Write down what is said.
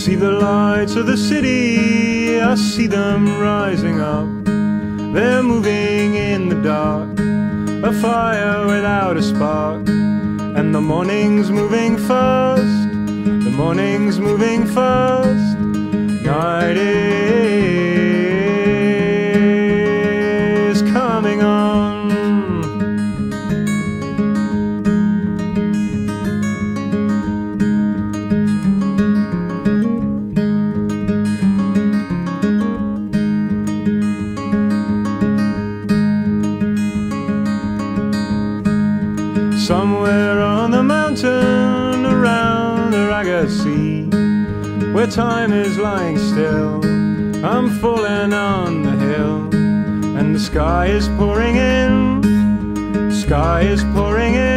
see the lights of the city, I see them rising up. They're moving in the dark, a fire without a spark. And the morning's moving fast, the morning's moving fast. Night is coming on. Somewhere on the mountain around the ragged sea, where time is lying still, I'm falling on the hill. And the sky is pouring in, sky is pouring in.